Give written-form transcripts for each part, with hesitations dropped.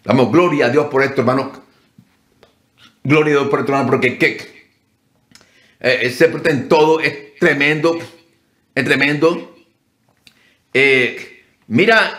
Damos gloria a Dios por esto, hermano. Gloria a Dios por esto, hermano, porque ser prudente en todo es tremendo. Es tremendo. Mira,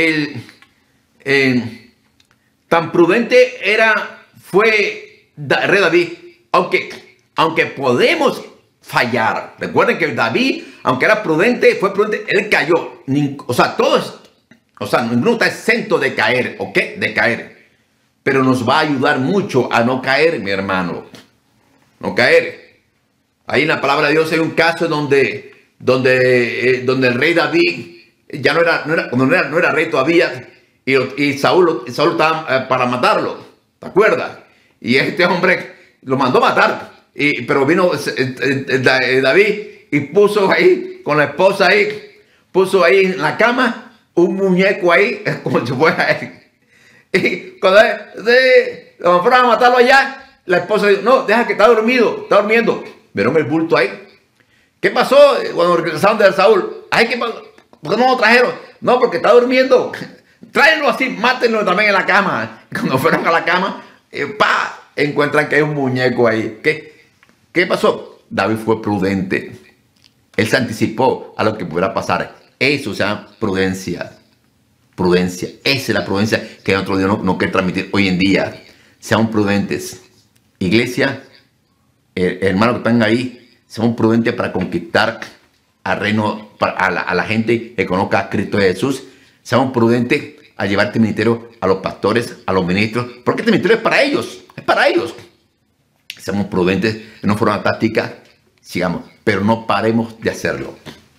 tan prudente fue el rey David, aunque podemos fallar. Recuerden que David, aunque era prudente, fue prudente, él cayó. Ninguno está exento de caer, ¿ok? De caer. Pero nos va a ayudar mucho a no caer, mi hermano. No caer. Ahí en la palabra de Dios hay un caso donde el rey David ya no era rey todavía, y Saúl estaba para matarlo, ¿te acuerdas? Y este hombre lo mandó a matar, pero vino David y puso ahí con la esposa ahí, puso ahí en la cama un muñeco ahí, como si fuera él. Y cuando lo fueron a matarlo allá, la esposa dijo: no, deja que está durmiendo. ¿Vieron el bulto ahí? ¿Qué pasó cuando regresaron de Saúl? Ay, ¿qué pasó? ¿Por qué no lo trajeron? No, porque está durmiendo. Tráenlo así, mátenlo también en la cama. Cuando fueron a la cama, encuentran que hay un muñeco ahí. ¿Qué pasó? David fue prudente. Él se anticipó a lo que pudiera pasar. Eso se llama prudencia. Prudencia. Esa es la prudencia que nuestro Dios no quiere transmitir hoy en día. Sean prudentes. Iglesia, hermanos que están ahí, sean prudentes para conquistar al reino, a la gente que conozca a Cristo Jesús. Seamos prudentes a llevar este ministerio a los pastores, a los ministros, porque este ministerio es para ellos, Seamos prudentes en una forma táctica, sigamos, pero no paremos de hacerlo.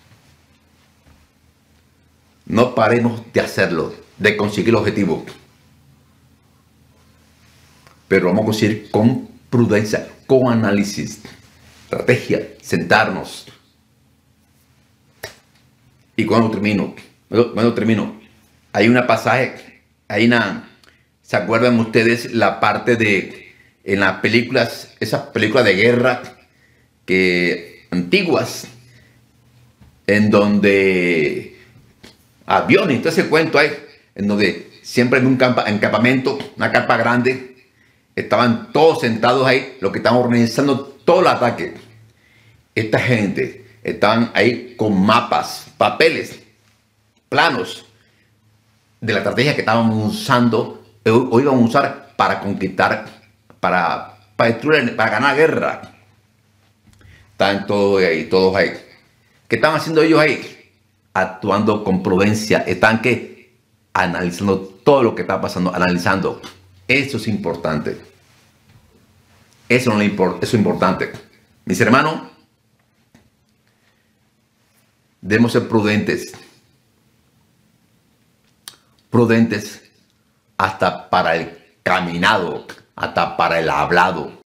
No paremos de hacerlo, de conseguir el objetivo. Pero lo vamos a conseguir con prudencia, con análisis, estrategia, sentarnos. Y cuando termino, hay una pasaje, ¿se acuerdan ustedes la parte en las películas, esas películas de guerra antiguas, en donde aviones, todo ese cuento ahí, en donde siempre en un campamento, una carpa grande, estaban todos sentados ahí, los que estaban organizando todo el ataque. Esta gente estaban ahí con mapas, papeles, planos de la estrategia que estaban usando o iban a usar para conquistar, para destruir, para ganar guerra. Están todos ahí. ¿Qué están haciendo ellos ahí? Actuando con prudencia. Están analizando todo lo que está pasando, analizando. Eso es importante. Eso es importante. Mis hermanos, debemos ser prudentes. Prudentes hasta para el caminado, hasta para el hablado.